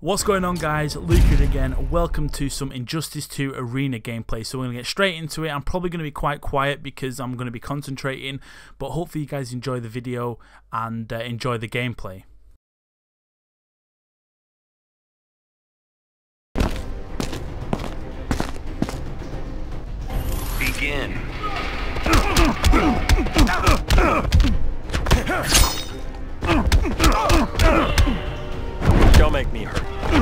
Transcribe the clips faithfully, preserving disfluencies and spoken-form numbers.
What's going on, guys? Luke here again. Welcome to some Injustice two Arena gameplay. So we're going to get straight into it. I'm probably going to be quite quiet because I'm going to be concentrating, but hopefully you guys enjoy the video and uh, enjoy the gameplay. Begin. Don't make me hurt.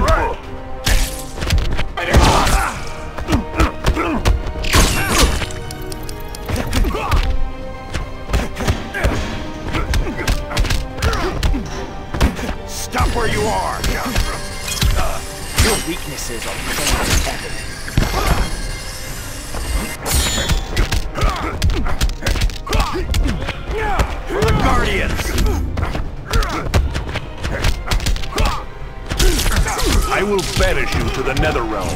Stop where you are! Your weaknesses are plain as evident. For the Guardians! I will banish you to the Netherrealm.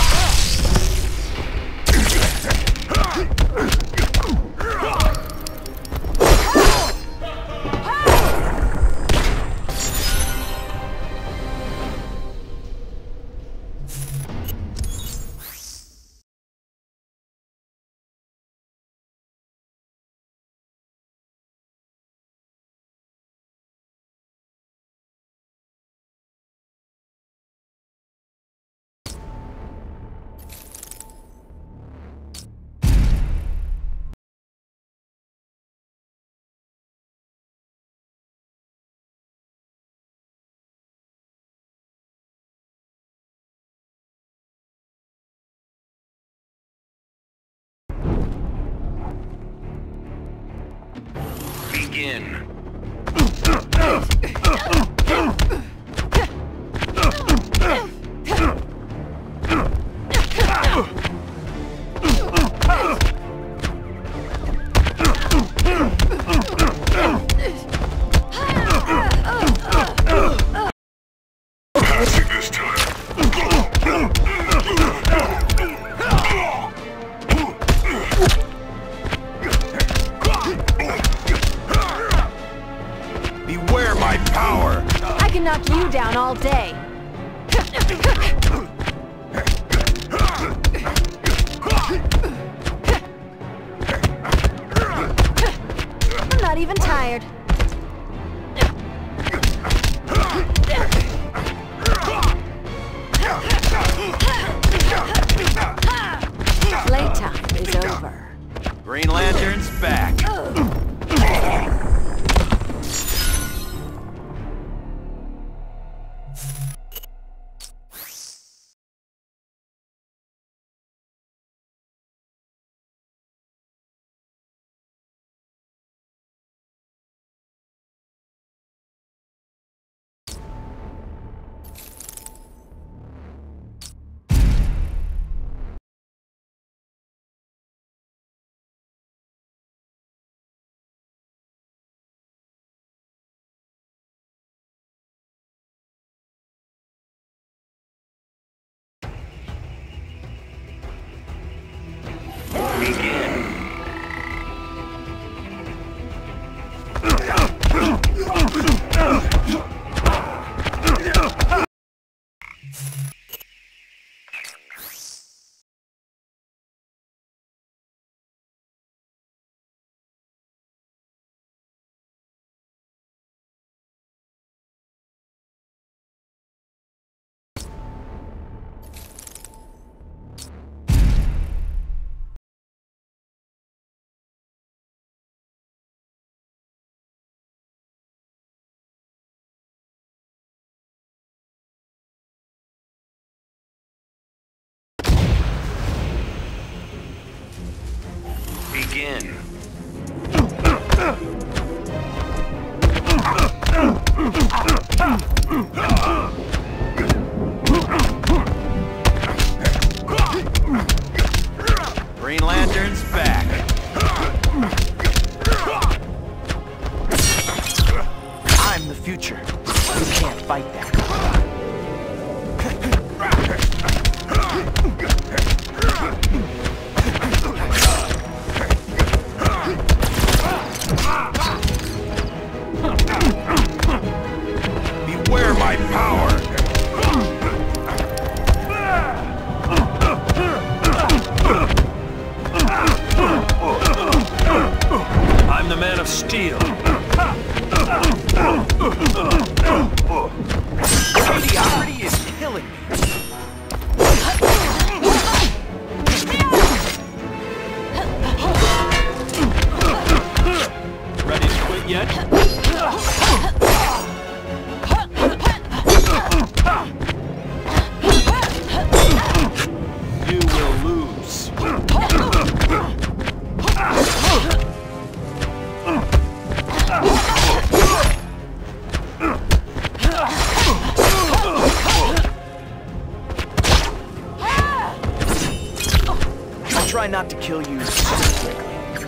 Begin. Passing this time. Beware my power! I can knock you down all day. I'm not even tired. Playtime is over. Green Lantern's back. try not to kill you so quickly.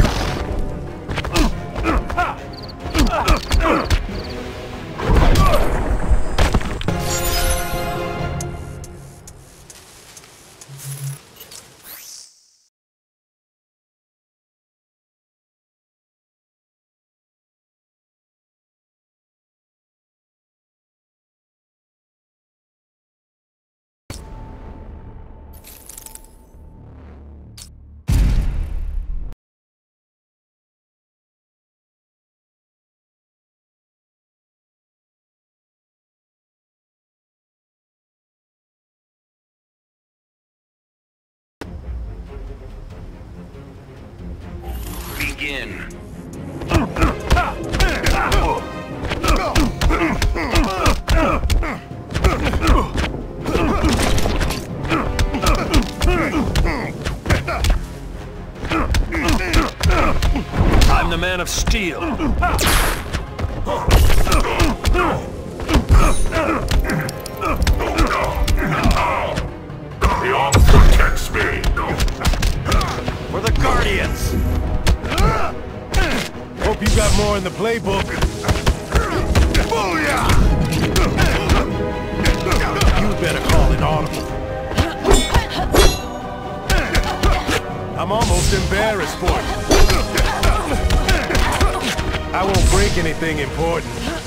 Begin. I'm the Man of Steel. The arm protects me. For the Guardians! Hope you got more in the playbook. Booyah! You better call an audible. I'm almost embarrassed for you. I won't break anything important.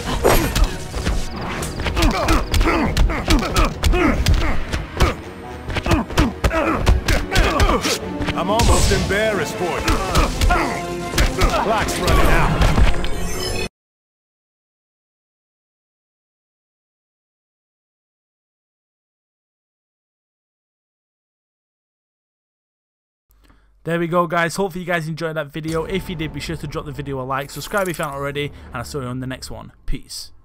I'm almost embarrassed for you. Clock's running out. There we go, guys. Hopefully you guys enjoyed that video. If you did, be sure to drop the video a like, subscribe if you haven't already, and I'll see you on the next one. Peace.